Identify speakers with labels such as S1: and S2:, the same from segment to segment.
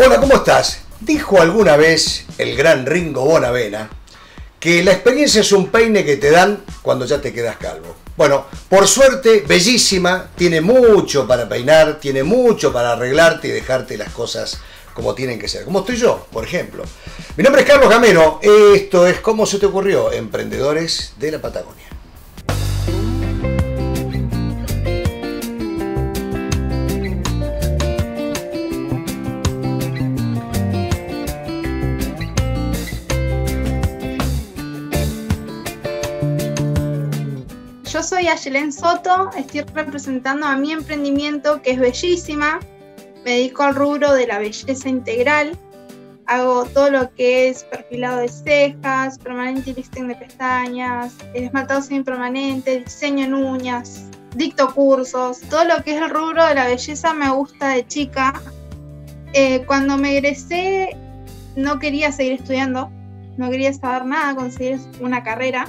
S1: Hola, ¿cómo estás? Dijo alguna vez el gran Ringo Bonavena que la experiencia es un peine que te dan cuando ya te quedas calvo. Bueno, por suerte, bellísima, tiene mucho para peinar, tiene mucho para arreglarte y dejarte las cosas como tienen que ser. Como estoy yo, por ejemplo. Mi nombre es Carlos Gamero, esto es ¿Cómo se te ocurrió? Emprendedores de la Patagonia.
S2: Yo soy Ayelen Soto, estoy representando a mi emprendimiento que es Bellísima. Me dedico al rubro de la belleza integral. Hago todo lo que es perfilado de cejas, permanente y lifting de pestañas, esmaltado semipermanente, diseño en uñas, dicto cursos. Todo lo que es el rubro de la belleza me gusta de chica. Cuando me egresé no quería seguir estudiando, no quería saber nada, conseguir una carrera.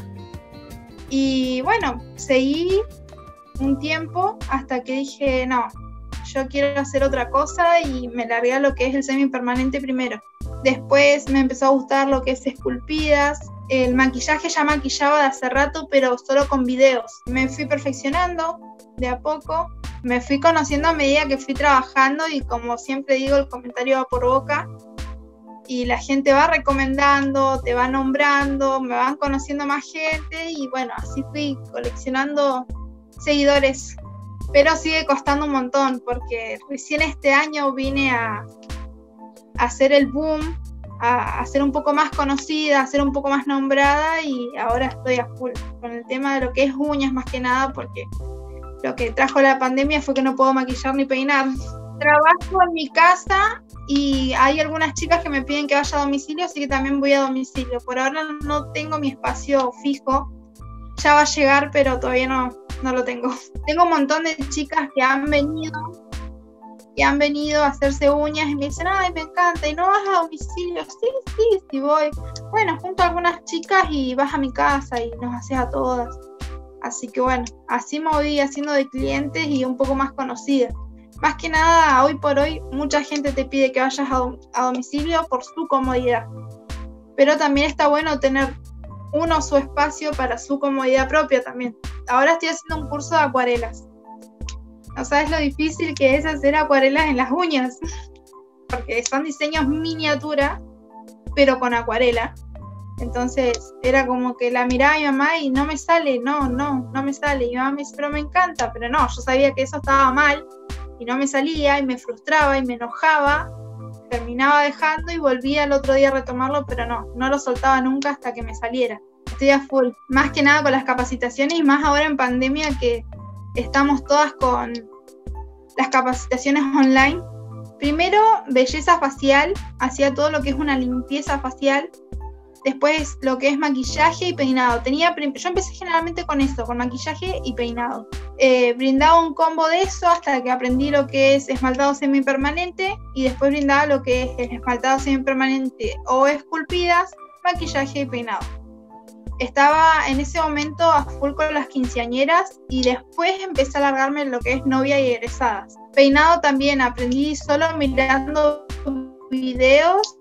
S2: Y bueno, seguí un tiempo hasta que dije, no, yo quiero hacer otra cosa y me largué a lo que es el semipermanente primero. Después me empezó a gustar lo que es esculpidas. El maquillaje ya maquillaba de hace rato, pero solo con videos. Me fui perfeccionando de a poco. Me fui conociendo a medida que fui trabajando y como siempre digo, el comentario va por boca. Y la gente va recomendando, te va nombrando, me van conociendo más gente y bueno, así fui coleccionando seguidores. Pero sigue costando un montón porque recién este año vine a hacer el boom, a ser un poco más conocida, a ser un poco más nombrada y ahora estoy a full con el tema de lo que es uñas más que nada porque lo que trajo la pandemia fue que no puedo maquillar ni peinar. Trabajo en mi casa y hay algunas chicas que me piden que vaya a domicilio, así que también voy a domicilio. Por ahora no tengo mi espacio fijo, ya va a llegar, pero todavía no lo tengo. Tengo un montón de chicas que han venido a hacerse uñas y me dicen, ay, me encanta, ¿y no vas a domicilio? Sí, voy. Bueno, junto a algunas chicas y vas a mi casa y nos haces a todas. Así que bueno, así me voy haciendo de clientes y un poco más conocida. Más que nada, hoy por hoy, mucha gente te pide que vayas a domicilio por su comodidad. Pero también está bueno tener su espacio para su comodidad propia también. Ahora estoy haciendo un curso de acuarelas. No sabes lo difícil que es hacer acuarelas en las uñas. Porque son diseños miniatura, pero con acuarela. Entonces era como que la miraba a mi mamá y no me sale, no me sale. Y mi mamá me dice, pero me encanta. Pero no, yo sabía que eso estaba mal. Y no me salía y me frustraba y me enojaba, terminaba dejando y volvía al otro día a retomarlo, pero no lo soltaba nunca hasta que me saliera. Estoy a full, más que nada con las capacitaciones y más ahora en pandemia que estamos todas con las capacitaciones online. Primero, belleza facial, hacía todo lo que es una limpieza facial. Después lo que es maquillaje y peinado. Yo empecé generalmente con eso, con maquillaje y peinado. Brindaba un combo de eso hasta que aprendí lo que es esmaltado semipermanente y después brindaba lo que es el esmaltado semipermanente o esculpidas, maquillaje y peinado. Estaba en ese momento a full con las quinceañeras y después empecé a alargarme en lo que es novia y egresadas. Peinado también aprendí solo mirando videos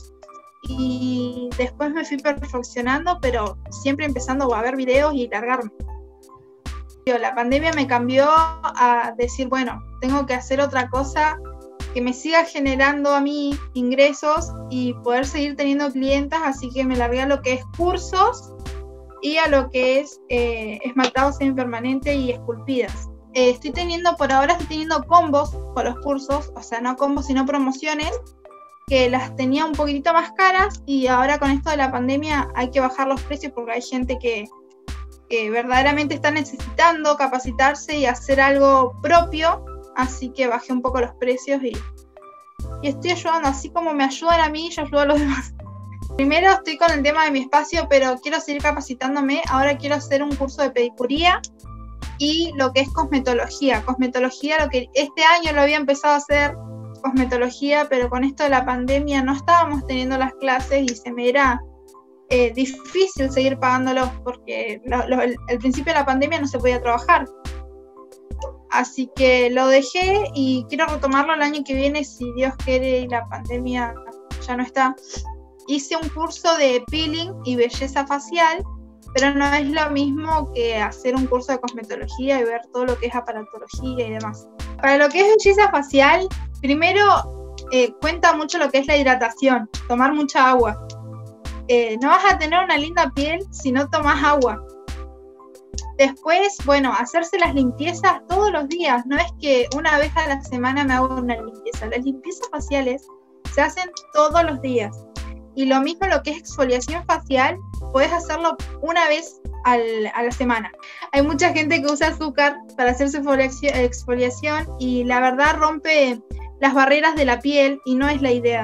S2: y después me fui perfeccionando, pero siempre empezando a ver videos y largarme. La pandemia me cambió a decir, bueno, tengo que hacer otra cosa que me siga generando a mí ingresos y poder seguir teniendo clientas, así que me largué a lo que es cursos y a lo que es esmaltado semipermanente y esculpidas. Por ahora estoy teniendo combos con los cursos, o sea, no combos sino promociones, que las tenía un poquitito más caras y ahora con esto de la pandemia hay que bajar los precios porque hay gente que verdaderamente está necesitando capacitarse y hacer algo propio, así que bajé un poco los precios y estoy ayudando, así como me ayudan a mí, yo ayudo a los demás. Primero estoy con el tema de mi espacio, pero quiero seguir capacitándome, ahora quiero hacer un curso de pedicuría y lo que es cosmetología, lo que este año lo había empezado a hacer, cosmetología, pero con esto de la pandemia no estábamos teniendo las clases y se me era difícil seguir pagándolos porque el principio de la pandemia no se podía trabajar. Así que lo dejé y quiero retomarlo el año que viene, si Dios quiere y la pandemia ya no está. Hice un curso de peeling y belleza facial, pero no es lo mismo que hacer un curso de cosmetología y ver todo lo que es aparatología y demás. Para lo que es belleza facial, primero cuenta mucho lo que es la hidratación, tomar mucha agua. No vas a tener una linda piel si no tomas agua. Después, bueno, hacerse las limpiezas todos los días. No es que una vez a la semana me hago una limpieza. Las limpiezas faciales se hacen todos los días. Y lo mismo lo que es exfoliación facial, puedes hacerlo una vez a la semana. Hay mucha gente que usa azúcar para hacer su exfoliación y la verdad rompe las barreras de la piel y no es la idea.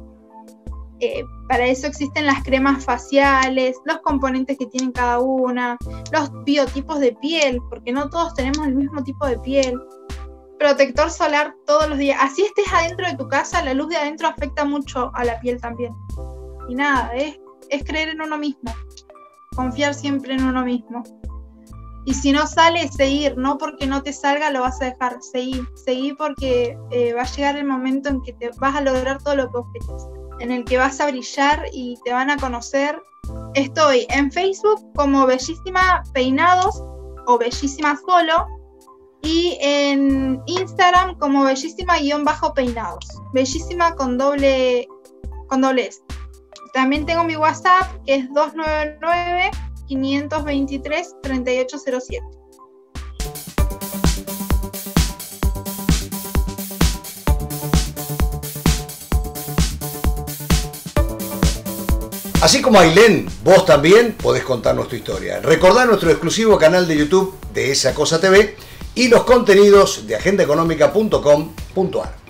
S2: Para eso existen las cremas faciales, los componentes que tienen cada una, los biotipos de piel, porque no todos tenemos el mismo tipo de piel. Protector solar todos los días. Así estés adentro de tu casa, la luz de adentro afecta mucho a la piel también. Y nada, es creer en uno mismo, confiar siempre en uno mismo. Y si no sale, seguir, no porque no te salga lo vas a dejar, seguir porque va a llegar el momento en que te vas a lograr todo lo que vos querés, en el que vas a brillar y te van a conocer. Estoy en Facebook como Bellísima Peinados o Bellísima Solo y en Instagram como Bellísima-Peinados, Bellísima con doble S. También tengo mi WhatsApp, que es 299-523-3807.
S1: Así como Ailén, vos también podés contarnos tu historia. Recordá nuestro exclusivo canal de YouTube de Esa Cosa TV y los contenidos de agendaeconómica.com.ar.